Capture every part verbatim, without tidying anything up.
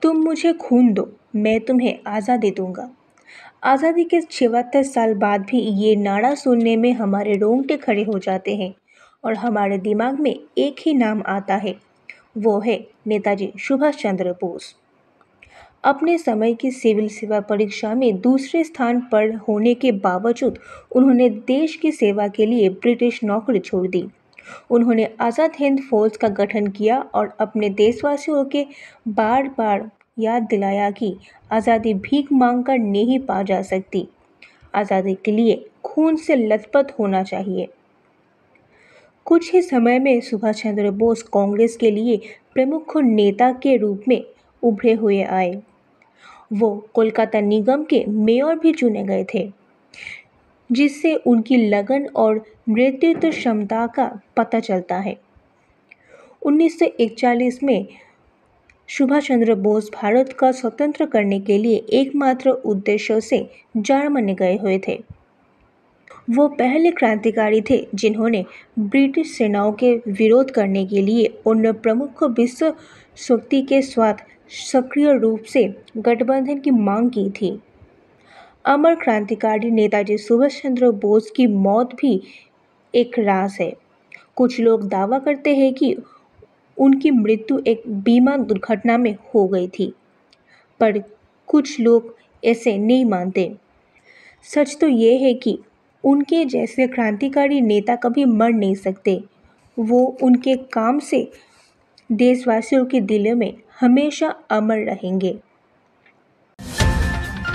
तुम मुझे खून दो, मैं तुम्हें आज़ादी दूंगा। आज़ादी के छिहत्तर साल बाद भी ये नारा सुनने में हमारे रोंगटे खड़े हो जाते हैं और हमारे दिमाग में एक ही नाम आता है, वो है नेताजी सुभाष चंद्र बोस। अपने समय की सिविल सेवा परीक्षा में दूसरे स्थान पर होने के बावजूद उन्होंने देश की सेवा के लिए ब्रिटिश नौकरी छोड़ दी। उन्होंने आज़ाद हिंद फौज का गठन किया और अपने देशवासियों के बार बार याद दिलाया कि आज़ादी भीख मांगकर नहीं पा जा सकती। आज़ादी के लिए खून से लथपथ होना चाहिए। कुछ ही समय में सुभाष चंद्र बोस कांग्रेस के लिए प्रमुख नेता के रूप में उभरे हुए आए। वो कोलकाता निगम के मेयर भी चुने गए थे, जिससे उनकी लगन और नेतृत्व क्षमता का पता चलता है। उन्नीस सौ इकतालीस में सुभाष चंद्र बोस भारत का स्वतंत्र करने के लिए एकमात्र उद्देश्य से जर्मनी गए हुए थे। वो पहले क्रांतिकारी थे जिन्होंने ब्रिटिश सेनाओं के विरोध करने के लिए उन प्रमुख विश्व शक्ति के साथ सक्रिय रूप से गठबंधन की मांग की थी। अमर क्रांतिकारी नेताजी सुभाष चंद्र बोस की मौत भी एक राज है। कुछ लोग दावा करते हैं कि उनकी मृत्यु एक बीमा दुर्घटना में हो गई थी, पर कुछ लोग ऐसे नहीं मानते। सच तो ये है कि उनके जैसे क्रांतिकारी नेता कभी मर नहीं सकते। वो उनके काम से देशवासियों के दिलों में हमेशा अमर रहेंगे।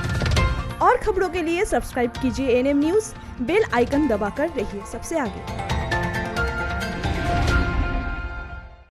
और खबरों के लिए सब्सक्राइब कीजिए N M News, bell icon दबाकर रहिए सबसे आगे।